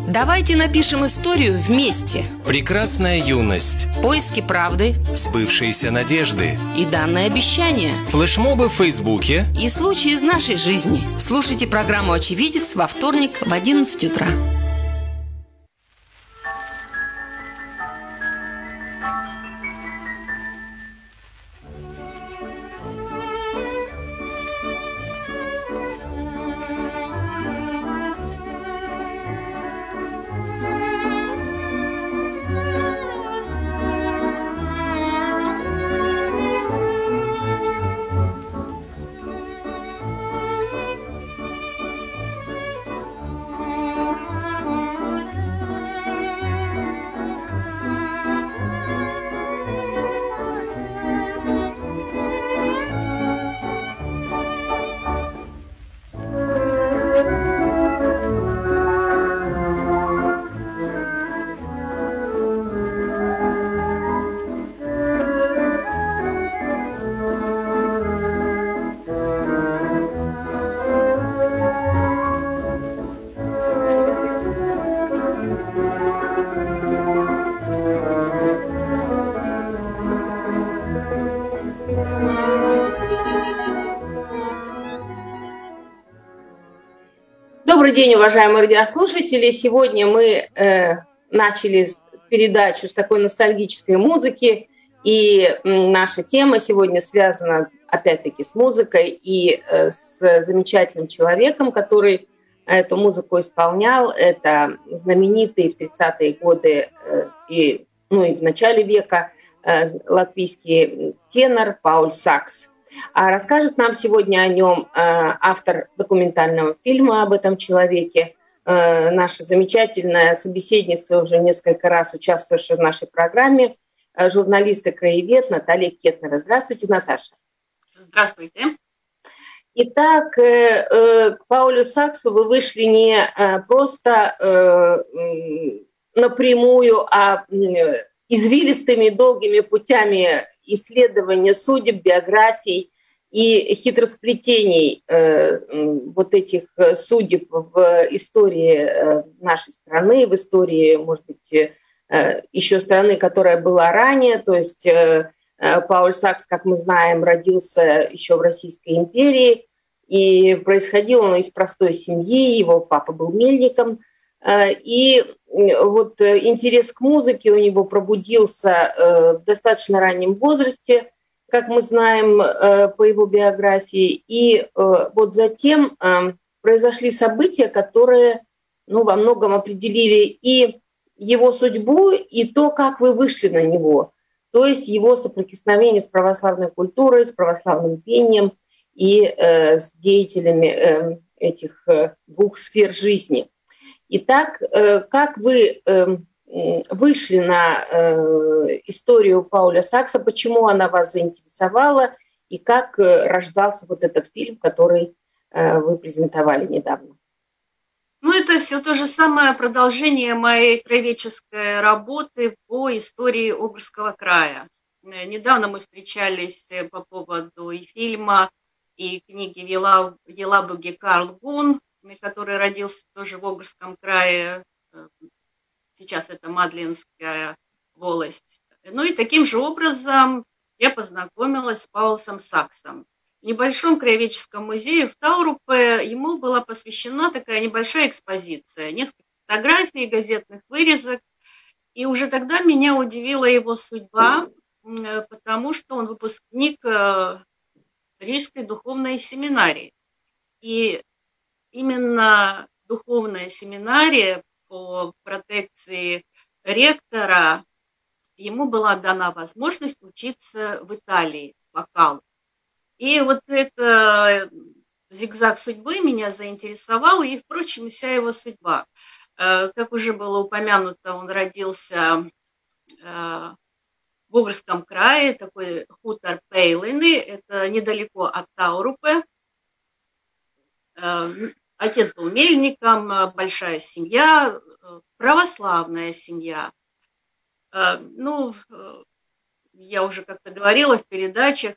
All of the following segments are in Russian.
Давайте напишем историю вместе. Прекрасная юность, Поиски правды сбывшиеся надежды, и данное обещание. флешмобы в Фейсбуке. И случаи из нашей жизни. Слушайте программу «Очевидец» во вторник в 11 утра. Добрый день, уважаемые радиослушатели. Сегодня мы начали передачу с такой ностальгической музыки. И наша тема сегодня связана, опять-таки, с музыкой и с замечательным человеком, который эту музыку исполнял. Это знаменитый в 30-е годы и в начале века латвийский тенор Пауль Сакс. А расскажет нам сегодня о нем автор документального фильма об этом человеке, наша замечательная собеседница, уже несколько раз участвовавшая в нашей программе, журналист и краевед Наталья Кетнера. Здравствуйте, Наташа. Здравствуйте. Итак, к Паулю Саксу вы вышли не просто напрямую, а извилистыми долгими путями исследования судеб, биографий и хитросплетений вот этих судеб в истории нашей страны, в истории, может быть, еще страны, которая была ранее. То есть Пауль Сакс, как мы знаем, родился еще в Российской империи, и происходил он из простой семьи, его папа был мельником. И вот интерес к музыке у него пробудился в достаточно раннем возрасте, как мы знаем по его биографии. И вот затем произошли события, которые во многом определили и его судьбу, и то, как вы вышли на него. То есть его соприкосновение с православной культурой, с православным пением и с деятелями этих двух сфер жизни. Итак, как вы вышли на историю Пауля Сакса, почему она вас заинтересовала и как рождался вот этот фильм, который вы презентовали недавно? Это все то же самое продолжение моей краеведческой работы по истории Огрского края. Недавно мы встречались по поводу и фильма, и книги Елабуги Карл Гун, который родился тоже в Огрском крае, сейчас это Мадлинская волость. И таким же образом я познакомилась с Паулем Саксом. В небольшом краеведческом музее в Таурупе ему была посвящена такая небольшая экспозиция, несколько фотографий, газетных вырезок. И уже тогда меня удивила его судьба, потому что он выпускник Рижской духовной семинарии. И именно духовная семинария по протекции ректора, ему была дана возможность учиться в Италии вокалу. И вот это зигзаг судьбы меня заинтересовал, и, впрочем, вся его судьба. Как уже было упомянуто, он родился в Огрском крае, такой хутор Пейлины, это недалеко от Таурупе. Отец был мельником, большая семья, православная семья. Я уже как-то говорила в передачах,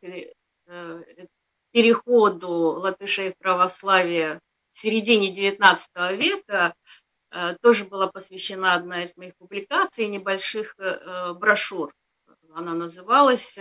переходу латышей в православие в середине XIX века тоже была посвящена одна из моих публикаций, небольших брошюр. Она называлась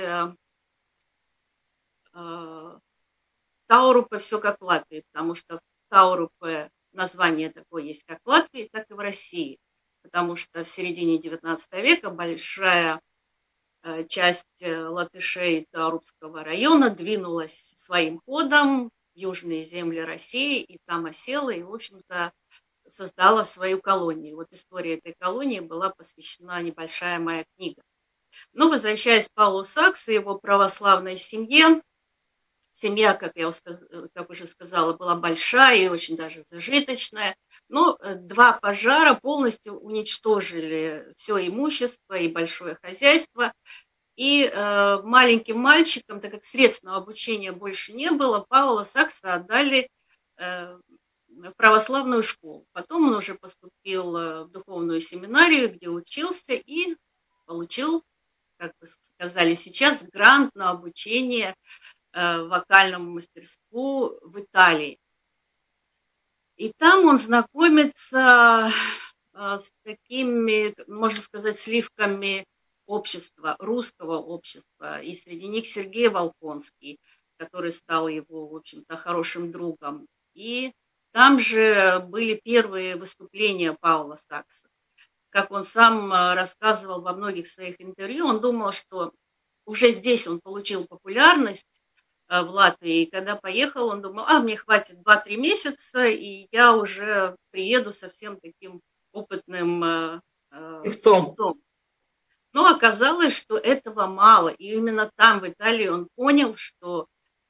«Таурупе. Все как в Латвии», потому что в Таурупе название такое есть как в Латвии, так и в России, потому что в середине XIX века большая часть латышей Таурупского района двинулась своим ходом в южные земли России, и там осела, и, в общем-то, создала свою колонию. Вот история этой колонии была посвящена небольшая моя книга. Но, возвращаясь к Паулу Саксу и его православной семье, семья, как уже сказала, была большая и очень даже зажиточная, но 2 пожара полностью уничтожили все имущество и большое хозяйство. И маленьким мальчикам, так как средств на обучение больше не было, Паула Сакса отдали в православную школу. Потом он уже поступил в духовную семинарию, где учился и получил, как вы сказали сейчас, грант на обучение вокальному мастерству в Италии. И там он знакомится с такими, можно сказать, сливками общества, русского общества. И среди них Сергей Волконский, который стал его, в общем-то, хорошим другом. И там же были первые выступления Паула Сакса. Как он сам рассказывал во многих своих интервью, он думал, что уже здесь он получил популярность в Латвии, и когда поехал, он думал, мне хватит 2-3 месяца, и я уже приеду совсем таким опытным певцом. Но оказалось, что этого мало, и именно там, в Италии, он понял, что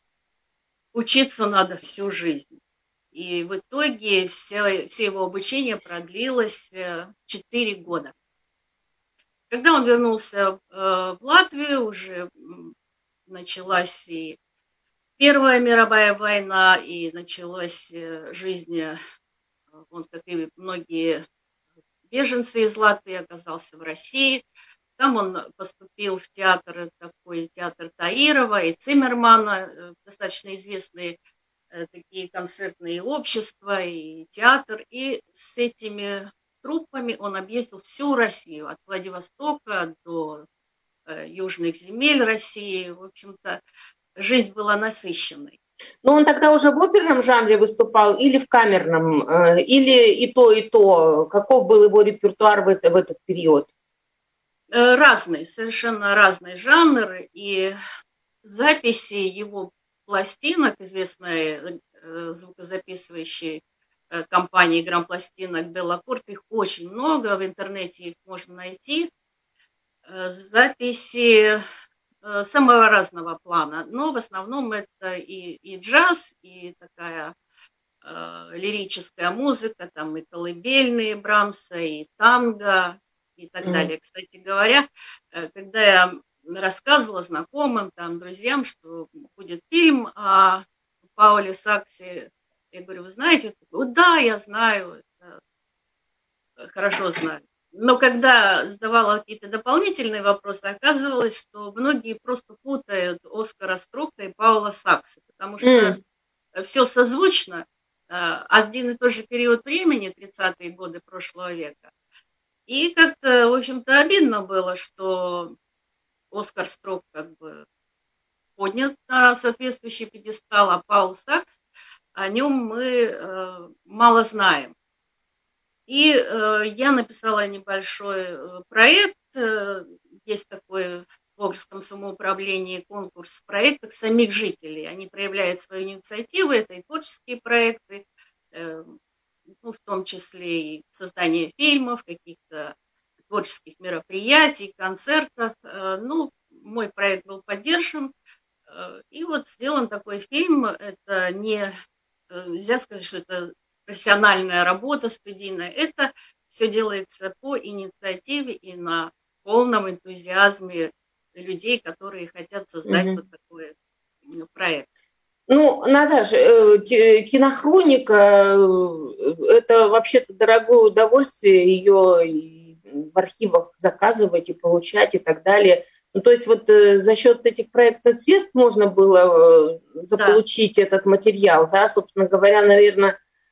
учиться надо всю жизнь. И в итоге все его обучение продлилось 4 года. Когда он вернулся в Латвию, уже началась и Первая мировая война, и началась жизнь, он, как и многие беженцы из Латвии, оказался в России. Там он поступил в театр, такой театр Таирова и Циммермана, достаточно известные такие концертные общества и театр. И с этими труппами он объездил всю Россию, от Владивостока до южных земель России. В общем-то, жизнь была насыщенной. Но он тогда уже в оперном жанре выступал или в камерном, или и то, и то? Каков был его репертуар в этот период? Разный, совершенно разный жанр. И записи его пластинок, известной звукозаписывающей компании грампластинок Беллакорд, их очень много, в интернете их можно найти. Записи самого разного плана, но в основном это и джаз, и такая лирическая музыка, там и колыбельные Брамса, и танго, и так далее. Кстати говоря, когда я рассказывала знакомым, там, друзьям, что будет фильм о Пауле Саксе, я говорю, вы знаете? Да, я знаю, хорошо знаю. Но когда задавала какие-то дополнительные вопросы, оказывалось, что многие просто путают Оскара Строка и Паула Сакса, потому что все созвучно, один и тот же период времени, 30-е годы прошлого века. И как-то, в общем-то, обидно было, что Оскар Строк как бы поднят на соответствующий пьедестал, а Паул Сакс, о нем мы мало знаем. И я написала небольшой проект, есть такой в Огрском самоуправлении конкурс в проектах самих жителей. Они проявляют свою инициативу, это и творческие проекты, в том числе и создание фильмов, каких-то творческих мероприятий, концертов. Мой проект был поддержан, и вот сделан такой фильм. Это нельзя сказать, что это профессиональная работа студийная, это все делается по инициативе и на полном энтузиазме людей, которые хотят создать вот такой проект. Наташа, кинохроника – это вообще-то дорогое удовольствие, ее в архивах заказывать и получать и так далее. То есть вот за счет этих проектных средств можно было заполучить этот материал, да, собственно говоря, наверное,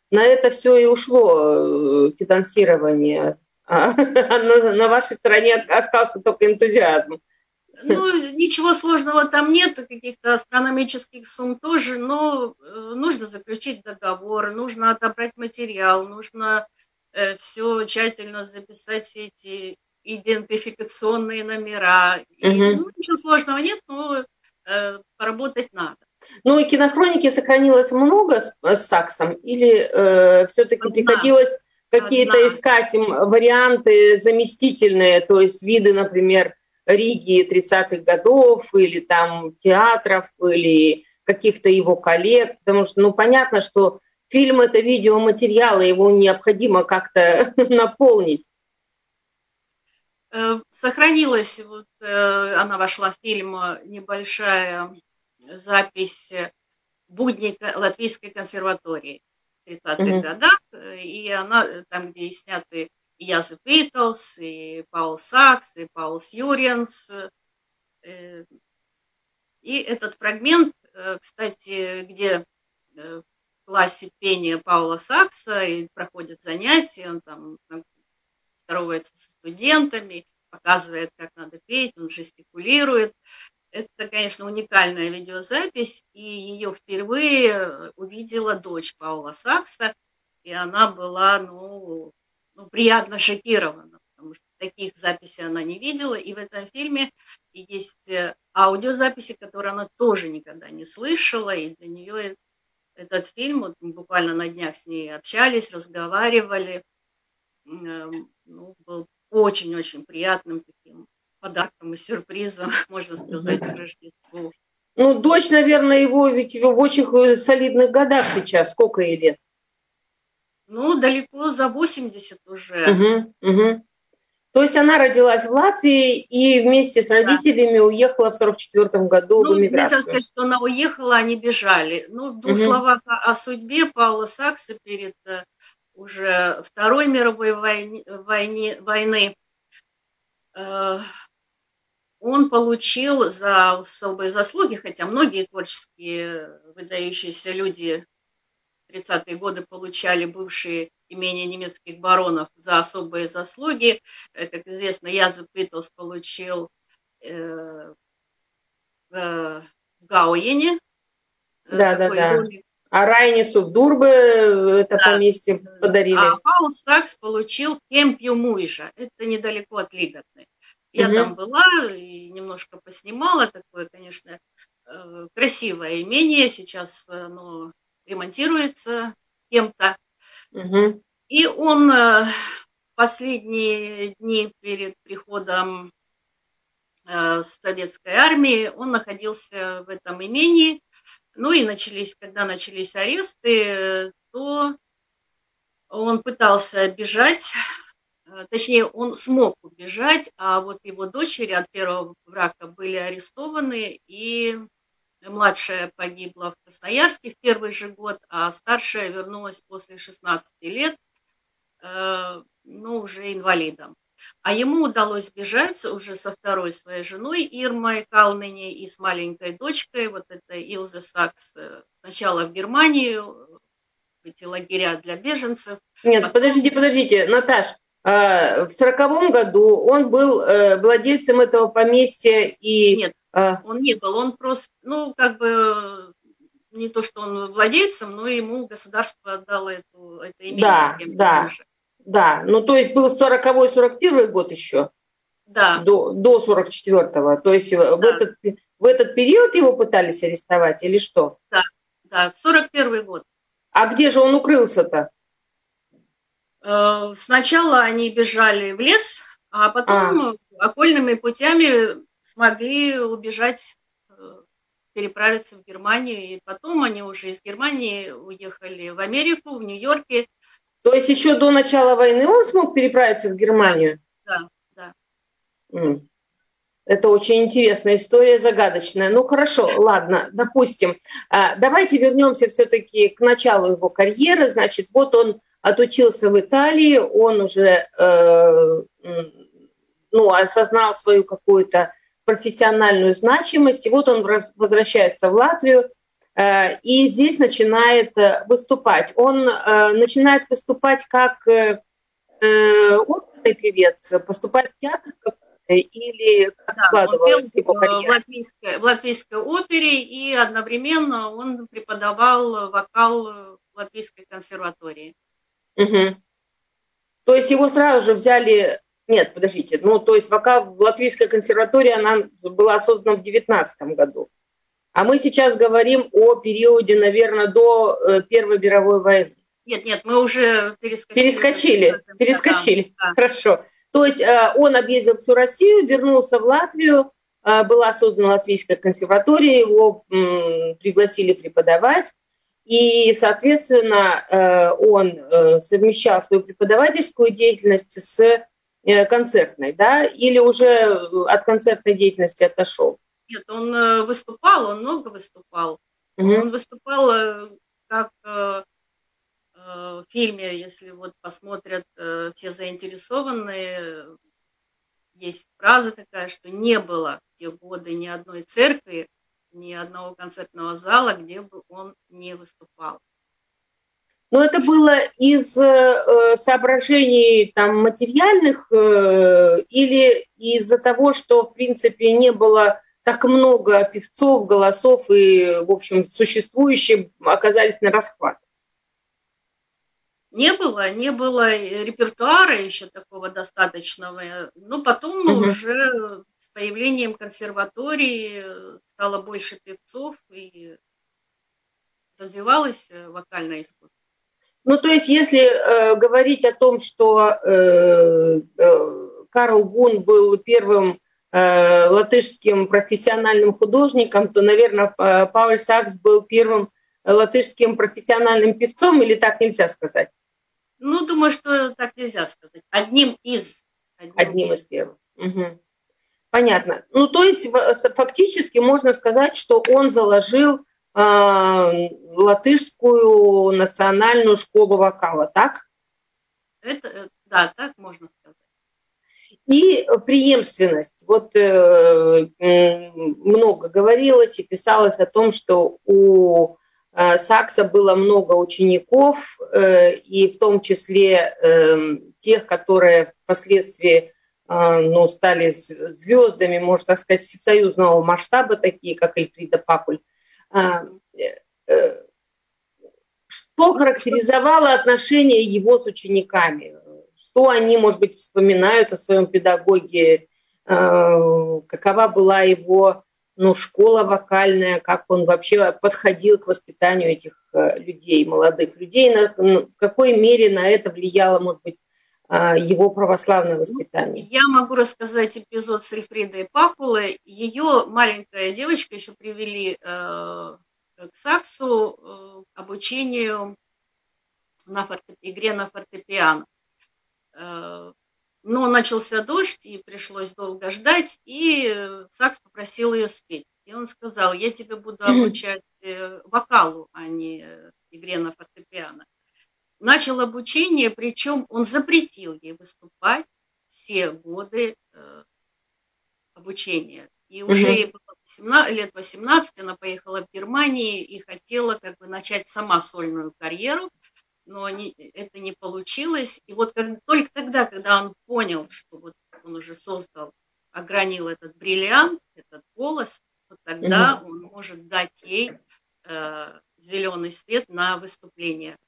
на это все и ушло финансирование. А на вашей стороне остался только энтузиазм. Ну, ничего сложного там нет, каких-то астрономических сумм тоже, но нужно заключить договор, нужно отобрать материал, нужно все тщательно записать, все эти идентификационные номера. Ну, ничего сложного нет, но поработать надо. Ну и кинохроники сохранилось много с Саксом, или все-таки приходилось какие-то искать им варианты заместительные, то есть виды, например, Риги 30-х годов, или там театров, или каких-то его коллег, потому что, ну, понятно, что фильм — это видеоматериал, и его необходимо как-то наполнить. Сохранилась, вот, она вошла в фильм, небольшая запись «Будни Латвийской консерватории» в 30-х годах, и она там, где сняты и Язеп Виталс, и Паул Сакс, и Паулс Юрьенс. И этот фрагмент, кстати, где в классе пения Паула Сакса и проходят занятия, он там здоровается со студентами, показывает, как надо петь, он жестикулирует. Это, конечно, уникальная видеозапись, и ее впервые увидела дочь Паула Сакса, и она была, ну, приятно шокирована, потому что таких записей она не видела, и в этом фильме есть аудиозаписи, которые она тоже никогда не слышала, и для нее этот фильм, вот мы буквально на днях с ней общались, разговаривали, ну, был очень-очень приятным таким подарком и сюрпризом, можно сказать, к Рождеству. Ну, дочь, наверное, его ведь в очень солидных годах сейчас. Сколько ей лет? Ну, далеко за 80 уже. То есть она родилась в Латвии и вместе с родителями уехала в 1944 году в эмиграцию. Нельзя сказать, что она уехала, они бежали. Ну, в двух словах о судьбе Паула Сакса перед уже Второй мировой войны. Он получил за особые заслуги, хотя многие творческие выдающиеся люди в 30-е годы получали бывшие имения немецких баронов за особые заслуги. Как известно, Язеп Виталс получил в Гауене. Да. А Райнису в Дурбе это поместье подарили. А Паул Сакс получил Кемпью Муйжа. Это недалеко от Лиготны. Я там была и немножко поснимала. Такое, конечно, красивое имение. Сейчас оно ремонтируется кем-то. И он последние дни перед приходом советской армии, он находился в этом имении. Ну и когда начались аресты, то он пытался бежать, точнее, он смог убежать, а вот его дочери от первого брака были арестованы, и младшая погибла в Красноярске в первый же год, а старшая вернулась после 16 лет, ну, уже инвалидом. А ему удалось бежать уже со второй своей женой Ирмой Калныне и с маленькой дочкой, вот это Илзе Сакс, сначала в Германию, в эти лагеря для беженцев. Нет, подождите, Наташ, в 1940 году он был владельцем этого поместья и... Нет, он не был, он просто, ну, как бы, не то, что он владельцем, но ему государство отдало это имение. Да, ну то есть был 40-41 год еще, до 44-го, то есть в этот период его пытались арестовать или что? Да, в 41 год. А где же он укрылся-то? Сначала они бежали в лес, а потом окольными путями смогли убежать, переправиться в Германию, и потом они уже из Германии уехали в Америку, в Нью-Йорке. То есть еще до начала войны он смог переправиться в Германию? Да. Это очень интересная история, загадочная. Ну хорошо, ладно, допустим. Давайте вернемся все-таки к началу его карьеры. Значит, вот он отучился в Италии, он уже осознал свою какую-то профессиональную значимость. И вот он возвращается в Латвию. и здесь начинает выступать. Он начинает выступать как оперный певец, поступать в театр или как складывалась его карьера? В латвийской опере, и одновременно он преподавал вокал в Латвийской консерватории. Угу. То есть его сразу же взяли... Нет, подождите. Ну, то есть вокал в Латвийской консерватории, она была создана в 19 году. А мы сейчас говорим о периоде, наверное, до Первой мировой войны. Нет, мы уже перескочили. Перескочили. Да. Хорошо. То есть он объездил всю Россию, вернулся в Латвию, была создана Латвийская консерватория, его пригласили преподавать. И, соответственно, он совмещал свою преподавательскую деятельность с концертной, да, или уже от концертной деятельности отошел? Нет, он выступал, он много выступал. Угу. Он выступал как в фильме, если вот посмотрят все заинтересованные, есть фраза такая, что не было в те годы ни одной церкви, ни одного концертного зала, где бы он не выступал. Но это было из соображений там, материальных или из-за того, что, в принципе, не было так много певцов, голосов и, в общем, существующие оказались на расхват? Не было репертуара еще такого достаточного, но потом уже с появлением консерватории стало больше певцов и развивалось вокальное искусство. Ну, то есть, если говорить о том, что Карл Гун был первым латышским профессиональным художником, то, наверное, Пауль Сакс был первым латышским профессиональным певцом, или так нельзя сказать? Ну, думаю, что так нельзя сказать. Одним из первых. Угу. Понятно. Ну, то есть, фактически можно сказать, что он заложил латышскую национальную школу вокала, так? Да, так можно сказать. И преемственность. Вот много говорилось и писалось о том, что у Сакса было много учеников, и в том числе тех, которые впоследствии стали звездами, можно так сказать, всесоюзного масштаба, такие как Эльфрида Пакуль. Что характеризовало отношения его с учениками? Что они, может быть, вспоминают о своем педагоге? Какова была его школа вокальная? Как он вообще подходил к воспитанию этих людей, молодых людей? В какой мере на это влияло, может быть, его православное воспитание? Я могу рассказать эпизод с Эльфридой Пакулой. Ее маленькая девочка еще привели к Саксу к обучению игре на фортепиано. Но начался дождь, и пришлось долго ждать, и Сакс попросил ее спеть. И он сказал: я тебя буду обучать вокалу, а не игре на фортепиано. Начал обучение, причем он запретил ей выступать все годы обучения. И уже ей было лет 18, она поехала в Германию и хотела начать сама сольную карьеру, но это не получилось. И вот только тогда, когда он понял, что вот он уже создал, огранил этот бриллиант, этот голос, то тогда он может дать ей зеленый свет на выступление.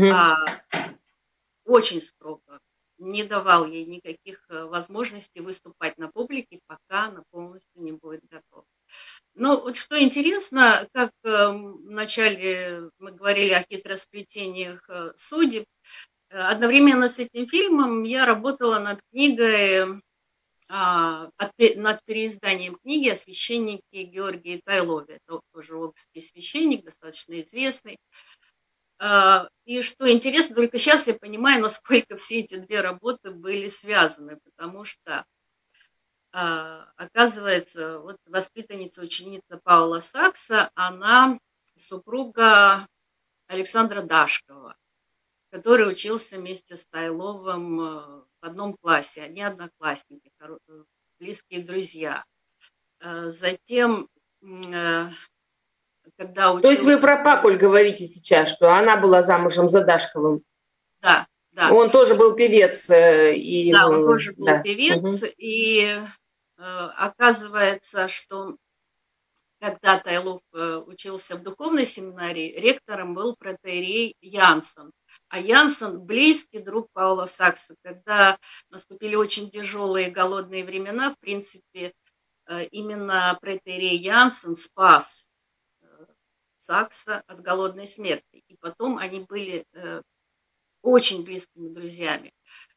Очень строго не давал ей никаких возможностей выступать на публике, пока она полностью не будет готова. Но вот что интересно, как вначале мы говорили о хитросплетениях судеб, одновременно с этим фильмом я работала над книгой, над переизданием книги о священнике Георгии Тайлове. Это тоже огрский священник, достаточно известный. И что интересно, только сейчас я понимаю, насколько все эти две работы были связаны, потому что, оказывается, вот воспитанница, ученица Пауля Сакса, она супруга Александра Дашкова, который учился вместе с Тайловым в одном классе, они одноклассники, близкие друзья. Затем когда учился... То есть вы про Пакуль говорите сейчас, что она была замужем за Дашковым? Да, да. Он тоже был певец. Да, он тоже был певец. Угу. И оказывается, что когда Тайлов учился в духовной семинарии, ректором был протоиерей Янсон. А Янсон – близкий друг Паула Сакса. Когда наступили очень тяжелые голодные времена, в принципе, именно протоиерей Янсон спас Сакса от голодной смерти. И потом они были очень близкими друзьями.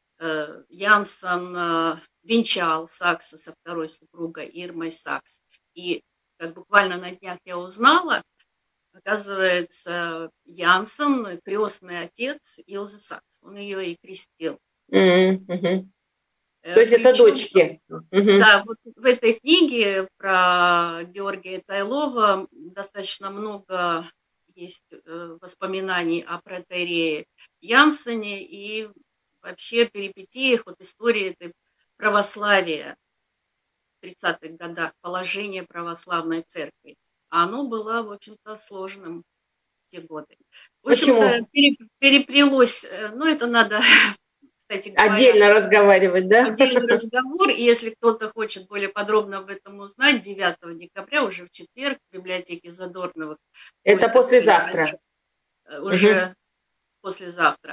Янсон венчал Сакса со второй супругой Ирмой Сакс. И как буквально на днях я узнала, оказывается, Янсон – крестный отец Илзы Сакс. Он ее и крестил. То есть это дочки. Да, вот в этой книге про Георгия Тайлова достаточно много есть воспоминаний о протоиерее Янсоне и вообще перипетиях вот истории этой православия в 30-х годах, положение православной церкви. А оно было, в общем-то, сложным в те годы. В общем-то, переплелось, ну, это надо, кстати говоря, отдельно разговаривать, да? Отдельный разговор, и если кто-то хочет более подробно об этом узнать, 9 декабря, уже в четверг, в библиотеке Задорновых. Это послезавтра. Уже послезавтра.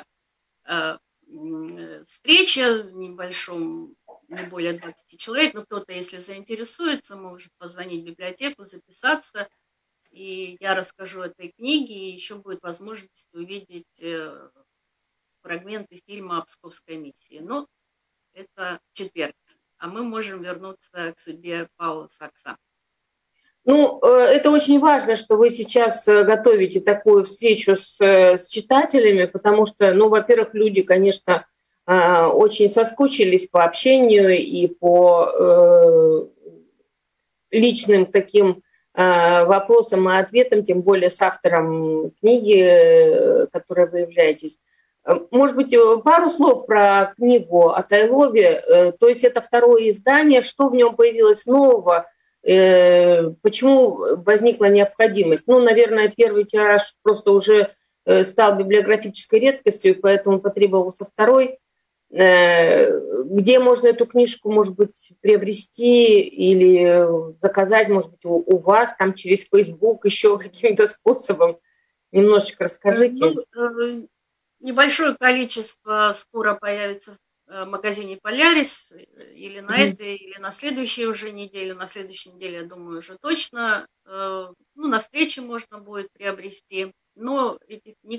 Встреча в небольшом, не более 20 человек, но кто-то, если заинтересуется, может позвонить в библиотеку, записаться, и я расскажу о этой книге, и еще будет возможность увидеть фрагменты фильма о Псковской миссии. Но это четверг, а мы можем вернуться к судьбе Паула Сакса. Ну, это очень важно, что вы сейчас готовите такую встречу с читателями, потому что, ну, во-первых, люди, конечно, очень соскучились по общению и по личным таким вопросам и ответам, тем более с автором книги, которой вы являетесь. Может быть, пару слов про книгу о Тайлове. То есть это второе издание. Что в нем появилось нового? Почему возникла необходимость? Ну, наверное, первый тираж просто уже стал библиографической редкостью, поэтому потребовался второй. Где можно эту книжку, может быть, приобрести или заказать, может быть, у вас, там через Facebook, еще каким-то способом? Немножечко расскажите. Ну, небольшое количество скоро появится в магазине «Полярис» или на этой, или на следующей уже неделе. На следующей неделе, я думаю, уже точно. Ну, на встрече можно будет приобрести. Но этих книг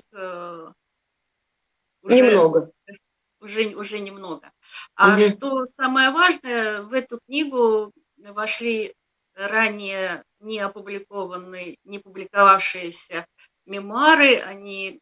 немного. Уже немного. А что самое важное, в эту книгу вошли ранее не опубликованные, не публиковавшиеся мемуары, они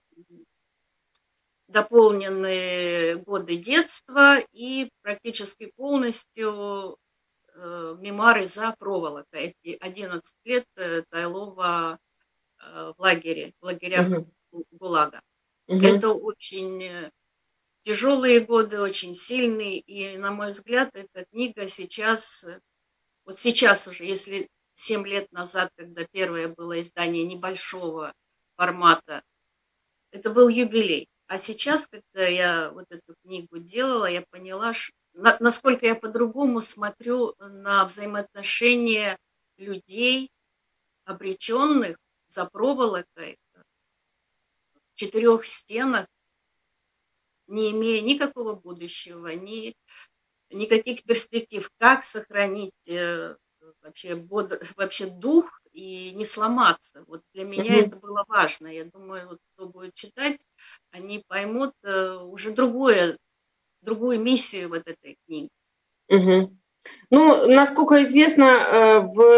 дополнены годы детства и практически полностью мемуары за проволокой. 11 лет Тайлова в лагерях ГУЛАГа. Это очень тяжелые годы, очень сильные, и, на мой взгляд, эта книга сейчас, вот сейчас уже, если 7 лет назад, когда первое было издание небольшого формата, это был юбилей. А сейчас, когда я вот эту книгу делала, я поняла, насколько я по-другому смотрю на взаимоотношения людей, обреченных за проволокой в 4 стенах, не имея никакого будущего, никаких перспектив, как сохранить вообще дух и не сломаться. Вот для меня это было важно. Я думаю, вот кто будет читать, они поймут уже другую миссию вот этой книги. Ну, насколько известно,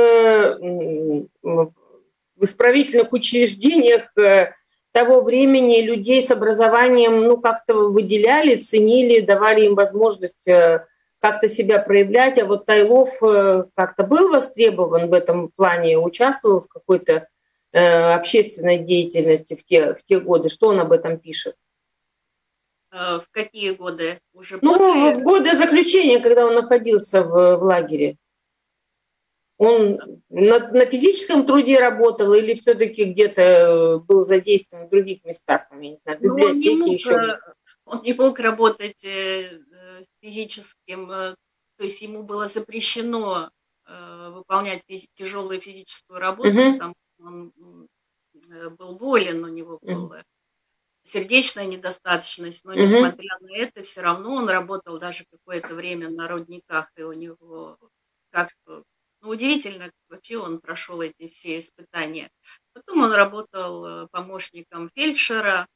в исправительных учреждениях того времени людей с образованием, ну, как-то выделяли, ценили, давали им возможность как-то себя проявлять. А вот Тайлов как-то был востребован в этом плане, участвовал в какой-то общественной деятельности в те годы. Что он об этом пишет? В какие годы? Уже в годы заключения, когда он находился в лагере. Он на физическом труде работал или все-таки где-то был задействован в других местах, там, я не знаю, в библиотеке еще? Он не мог работать физическим, то есть ему было запрещено выполнять тяжелую физическую работу, потому что он был болен, у него была сердечная недостаточность, но несмотря на это, все равно он работал даже какое-то время на рудниках, и у него удивительно, вообще он прошел эти все испытания. Потом он работал помощником фельдшера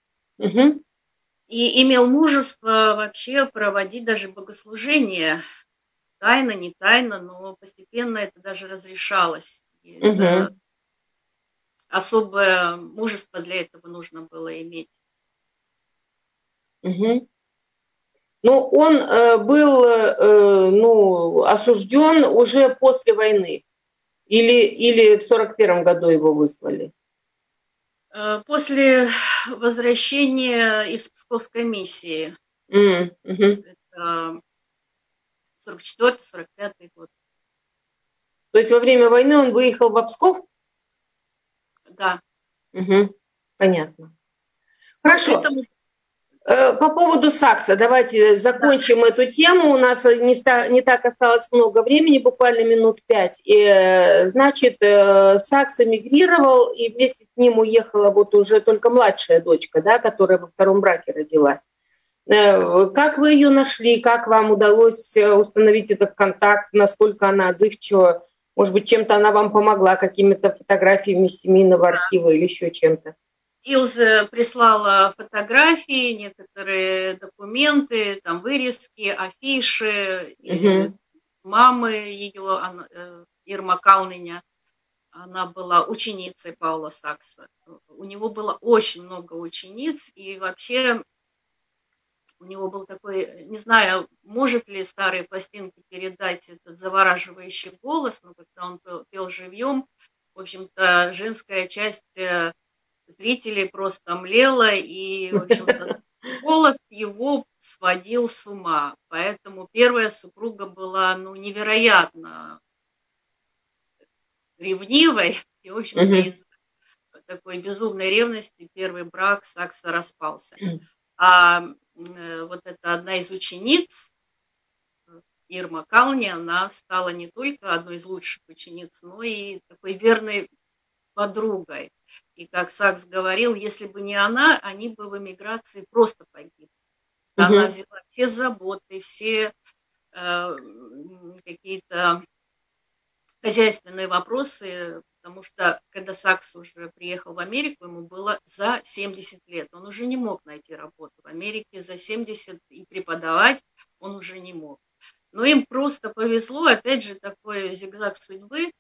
и имел мужество вообще проводить даже богослужения, тайно, не тайно, но постепенно это даже разрешалось. Это особое мужество для этого нужно было иметь. Ну, он был осужден уже после войны? Или в 1941 году его выслали? После возвращения из Псковской миссии. Это 1944-1945 год. То есть во время войны он выехал в Псков? Да. Понятно. Хорошо. По поводу сакса, давайте закончим эту тему. У нас не так осталось много времени, буквально минут 5. Значит, сакс эмигрировал, и вместе с ним уехала вот уже только младшая дочка, да, которая во втором браке родилась. Как вы ее нашли? Как вам удалось установить этот контакт? Насколько она отзывчива? Может быть, чем-то она вам помогла, какими-то фотографиями семейного архива или еще чем-то? Илза прислала фотографии, некоторые документы, там вырезки, афиши, мамы ее, Ирма Калныня, она была ученицей Паула Сакса. У него было очень много учениц, и вообще у него был такой, не знаю, может ли старые пластинки передать этот завораживающий голос, но когда он пел живьем, в общем-то, женская часть зрителей просто млела, и, в общем-то, голос его сводил с ума. Поэтому первая супруга была, невероятно ревнивой, и, в общем-то, из такой безумной ревности первый брак Сакса распался. А вот эта одна из учениц, Ирма Кални, она стала не только одной из лучших учениц, но и такой верной подругой. И как Сакс говорил, если бы не она, они бы в эмиграции просто погибли. Она взяла все заботы, все какие-то хозяйственные вопросы, потому что когда Сакс уже приехал в Америку, ему было за 70 лет. Он уже не мог найти работу в Америке за 70, и преподавать он уже не мог. Но им просто повезло, опять же, такой зигзаг судьбы.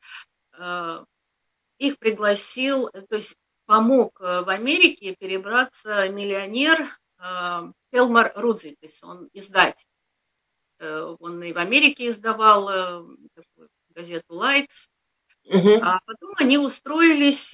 Их пригласил, то есть помог в Америке перебраться миллионер Хелмар Рудзитис, он издатель. Он и в Америке издавал газету «Лайкс», а потом они устроились,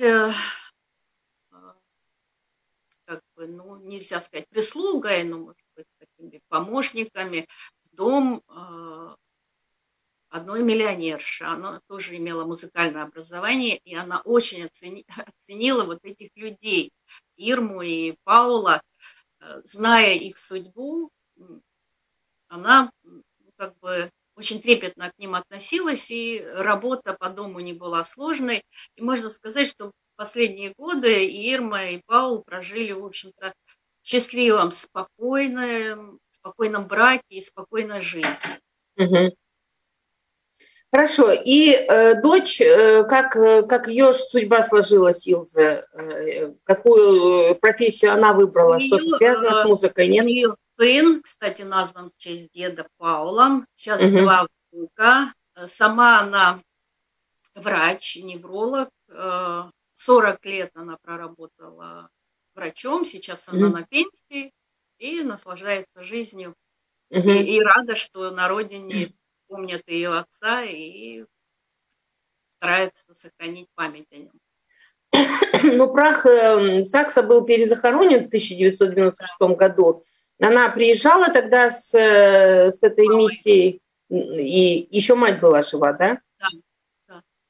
нельзя сказать прислугой, но, может быть, такими помощниками в дом одной миллионерши. Она тоже имела музыкальное образование, и она очень оценила вот этих людей, Ирму и Паула. Зная их судьбу, она очень трепетно к ним относилась, и работа по дому не была сложной. И можно сказать, что в последние годы и Ирма, и Паул прожили, в общем-то, счастливом, спокойном браке и спокойной жизни. Хорошо. И дочь, как ее судьба сложилась, Илза? Какую профессию она выбрала? Что-то связано с музыкой, нет? Ее сын, кстати, назван в честь деда Паула. Сейчас 2 внука. Сама она врач, невролог. 40 лет она проработала врачом. Сейчас она на пенсии и наслаждается жизнью. И рада, что на родине помнят ее отца и стараются сохранить память о нем. Ну, прах Сакса был перезахоронен в 1996 году. Она приезжала тогда с этой миссией, и еще мать была жива, да? Да.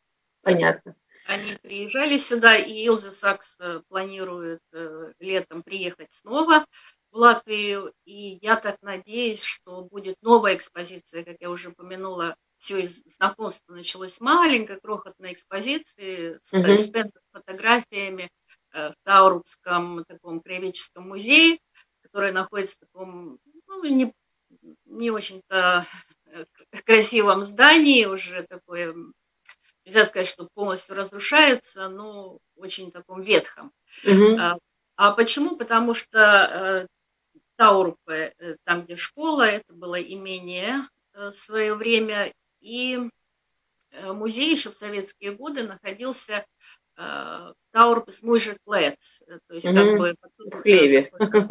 Понятно. Они приезжали сюда, и Илза Сакс планирует летом приехать снова в Латвию. И я так надеюсь, что будет новая экспозиция, как я уже упомянула. Все из знакомства началось с маленькой, крохотной экспозиции, стенда с фотографиями в Таурупском таком краеведческом музее, который находится в таком, ну, не очень-то красивом здании, уже такое, нельзя сказать, что полностью разрушается, но очень таком ветхом. А почему? Потому что Таурупе, там, где школа, это было имение в свое время, и музей еще в советские годы находился Таурупес Мужеклец, то есть как бы в хлеве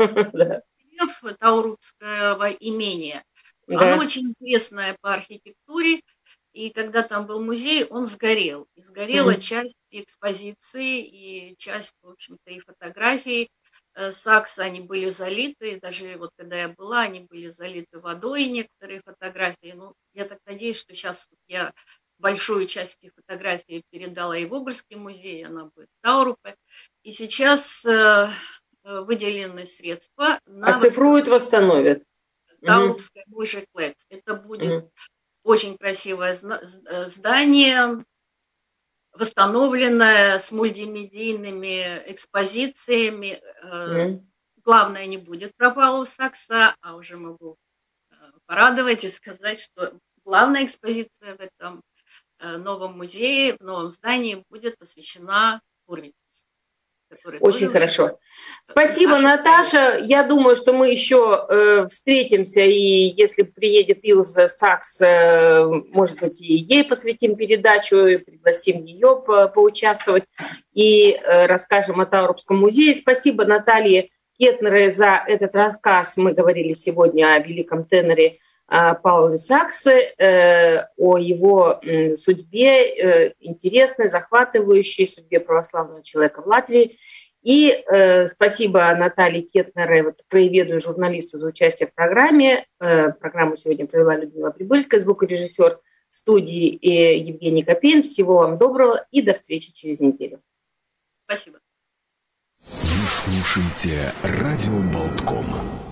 Таурупского имения. Оно очень интересное по архитектуре, и когда там был музей, он сгорел. И сгорела часть экспозиции, и часть, в общем-то, и фотографий Сакса, они были залиты, даже вот когда я была, они были залиты водой, некоторые фотографии. Ну, я так надеюсь, что сейчас я большую часть этих фотографий передала и в Огрский музей, она будет в Таурупе. И сейчас выделены средства на... Оцифруют, восстановят. Таурупское Мужеклец. Это будет очень красивое здание, восстановленное с мультимедийными экспозициями. Главное, не будет пропала у Сакса, а уже могу порадовать и сказать, что главная экспозиция в этом новом музее, в новом здании будет посвящена Хурвицу. Очень хорошо. Спасибо, Наташа. Я думаю, что мы еще встретимся, и если приедет Илза Сакс, может быть, и ей посвятим передачу, и пригласим ее поучаствовать, и расскажем о Таурупском музее. Спасибо Наталье Кетнере за этот рассказ. Мы говорили сегодня о великом теноре Пауле Саксе, о его судьбе, интересной, захватывающей судьбе православного человека в Латвии. И спасибо Наталье Кетнере, краеведу и журналисту, за участие в программе. Программу сегодня провела Людмила Прибыльская, звукорежиссер в студии Евгений Копейн. Всего вам доброго и до встречи через неделю. Спасибо. Вы слушаете радио Болтком.